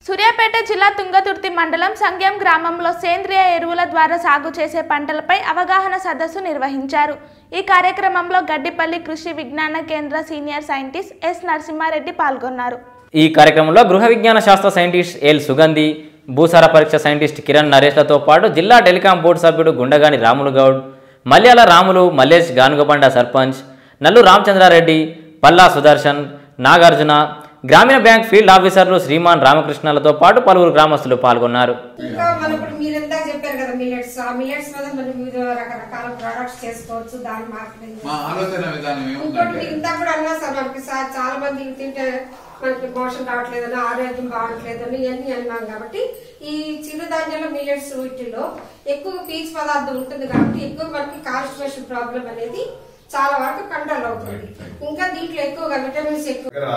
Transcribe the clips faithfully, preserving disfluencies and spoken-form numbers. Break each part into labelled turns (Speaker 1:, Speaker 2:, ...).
Speaker 1: సూర్యాపేట జిల్లా తుంగతుర్తి మండలం సంగ్యం గ్రామంలో సేంద్రియ ఎరువుల ద్వారా సాగు చేసే పంటలపై అవగాహన సదస్సు నిర్వహించారు। ఈ కార్యక్రమంలో గడ్డిపల్లి కృషి విజ్ఞాన కేంద్ర సీనియర్ సైంటిస్ట్ ఎస్ నరసింహారెడ్డి పాల్గొన్నారు।
Speaker 2: ఈ కార్యక్రమంలో గృహ విజ్ఞాన శాస్త్ర సైంటిస్ట్ ఎల్ సుగంధి, భూసార పరీక్ష సైంటిస్ట్ కిరణ్ నరేష్లతో పాటు జిల్లా టెలికాం బోర్డు సభ్యుడు గుండగాని రాములు గౌడ్, మల్యాల రాములు, మల్లేష్ గానుగబండ సర్పంచ్, నల్లు రామచంద్రారెడ్డి, పల్లా సుదర్శన్, నాగార్జున, గ్రామీణ బ్యాంక్ ఫీల్డ్ ఆఫీసర్లు శ్రీమాన్ రామకృష్ణలతో పాటు పలువురు గ్రామస్తులు పాల్గొన్నారు।
Speaker 3: ఇంకా మనం ఇప్పుడు మీరు ఎంత చెప్పారు కదా మిల్లెట్స్ ఆ మిల్లెట్స్ మీద మనం వివిధ రకరకాల ప్రొడక్ట్స్ చేసుకోవచ్చు, దాని మార్కెటింగ్
Speaker 4: మా ఆలోచన విధానం
Speaker 3: ఇంకోటి ఇంత కూడా అన్నా సార్ మనకి సార్ చాలా మంది తింటే మనకి మోషన్ రావట్లేదని, ఆరోగ్యం బాగట్లేదని ఇవన్నీ అన్నాం కాబట్టి ఈ చిరుధాన్యాల మిల్లెట్స్ వీటిలో ఎక్కువ పీచు పదార్థం ఉంటుంది కాబట్టి ఎక్కువ మనకి కాన్స్టిపేషన్ ప్రాబ్లం అనేది చాలా వరకు కంట్రోల్ అవుతుంది। ఇంకా దీంట్లో ఎక్కువగా విటమిన్స్ ఎక్కువ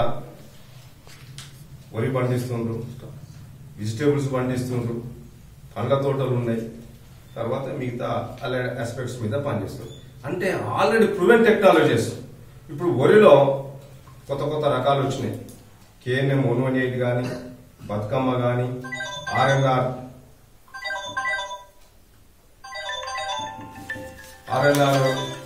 Speaker 5: వరి పండిస్తుండ్రు, వెజిటేబుల్స్ పండిస్తుండ్రు, పండ్ల తోటలు ఉన్నాయి, తర్వాత మిగతా అలైడ్ ఆస్పెక్ట్స్ మీద పనిచేస్తారు। అంటే ఆల్రెడీ ప్రూవెన్ టెక్నాలజీస్ ఇప్పుడు వరిలో కొత్త కొత్త రకాలు వచ్చినాయి। కేఎన్ఎం వన్ వన్ ఎయిట్ కానీ, బతుకమ్మ కానీ, RNR RNR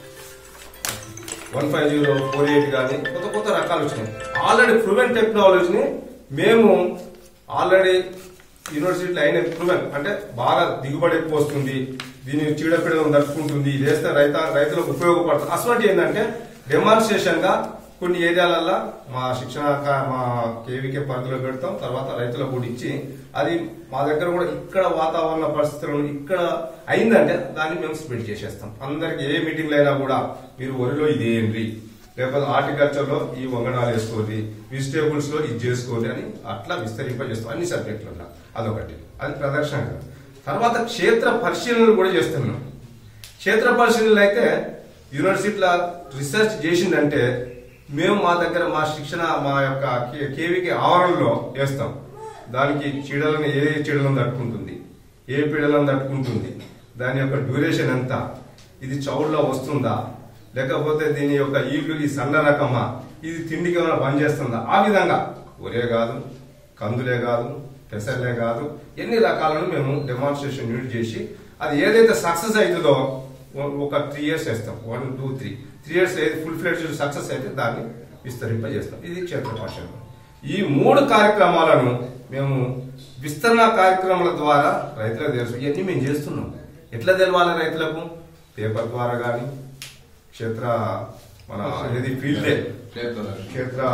Speaker 5: one five zero four eight కానీ కొత్త కొత్త రకాలు వచ్చినాయి। ఆల్రెడీ ప్రూవెన్ టెక్నాలజీని మేము ఆల్రెడీ యూనివర్సిటీలో అయిన ప్రూవెన్ అంటే బాగా దిగుబడి ఎక్కువ వస్తుంది, దీన్ని చీడపీడలను తట్టుకుంటుంది, ఇది వేస్తే రైత రైతులకు ఉపయోగపడుతుంది అసలు ఏంటంటే డెమాన్స్ట్రేషన్ గా కొన్ని ఏరియాలలో మా శిక్షణ మా కేవీకే పరిధిలో పెడతాం, తర్వాత రైతులకు కూడా ఇచ్చి అది మా దగ్గర కూడా ఇక్కడ వాతావరణ పరిస్థితులను ఇక్కడ అయిందంటే దాన్ని మేము స్ప్రెడ్ చేసేస్తాం। అందరికి ఏ మీటింగ్లు అయినా కూడా మీరు వరిలో ఇదేంటి, లేకపోతే హార్టికల్చర్ లో ఈ వంగడాలు వేసుకోవాలి, వెజిటేబుల్స్ లో ఇది చేసుకోవాలి అని అట్లా విస్తరింపజేస్తాం అన్ని సబ్జెక్టులలో। అదొకటి, అది ప్రదర్శన। తర్వాత క్షేత్ర పరిశీలనలు కూడా చేస్తున్నాం। క్షేత్ర పరిశీలనలు అయితే యూనివర్సిటీలో రీసెర్చ్ చేసిందంటే మేము మా దగ్గర మా శిక్షణ మా యొక్క కేవీకి ఆవరణలో వేస్తాం। దానికి చీడలను ఏ చీడలను తట్టుకుంటుంది, ఏ పీడలను తట్టుకుంటుంది, దాని యొక్క డ్యూరేషన్ ఎంత, ఇది చౌడ్లో వస్తుందా, లేకపోతే దీని యొక్క ఈళ్ళు ఈ సన్న రకమా, ఇది తిండికి ఏమైనా పనిచేస్తుందా, ఆ విధంగా ఒరే కాదు, కందులే కాదు, పెసర్లే కాదు, ఎన్ని రకాలను మేము డెమాన్స్ట్రేషన్ యూనిట్ చేసి అది ఏదైతే సక్సెస్ అవుతుందో ఒక త్రీ ఇయర్స్ వేస్తాం, one two three three years ఏది ఫుల్ ఫ్లెడ్జ్ సక్సెస్ అయితే దాన్ని విస్తరింపజేస్తాం। ఇది క్షేత్ర పరిశీలన। ఈ మూడు కార్యక్రమాలను మేము విస్తరణ కార్యక్రమాల ద్వారా రైతులకు తెలుసు, ఇవన్నీ మేము చేస్తున్నాం। ఎట్లా తెలవాలి రైతులకు? పేపర్ ద్వారా కానీ, క్షేత్ర మన ఏది ఫీల్డ్ డే, క్షేత్ర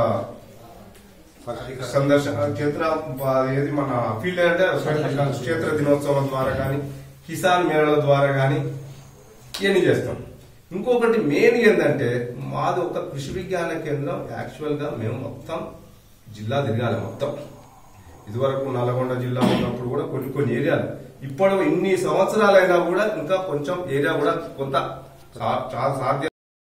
Speaker 5: సందర్శన, క్షేత్ర ఏది మన ఫీల్డ్ డే అంటే క్షేత్ర దినోత్సవం ద్వారా కానీ, కిసాన్ మేళల ద్వారా కానీ ఇవన్నీ చేస్తాం। ఇంకొకటి మెయిన్ ఏంటంటే మాది ఒక కృషి విజ్ఞాన కేంద్రం, యాక్చువల్ గా మేము మొత్తం జిల్లా తిరగాలి మొత్తం। ఇదివరకు నల్గొండ జిల్లా ఉన్నప్పుడు కూడా కొన్ని కొన్ని ఏరియాలు, ఇప్పుడు ఇన్ని సంవత్సరాలైనా కూడా ఇంకా కొంచెం ఏరియా కూడా కొంత సాధ్యం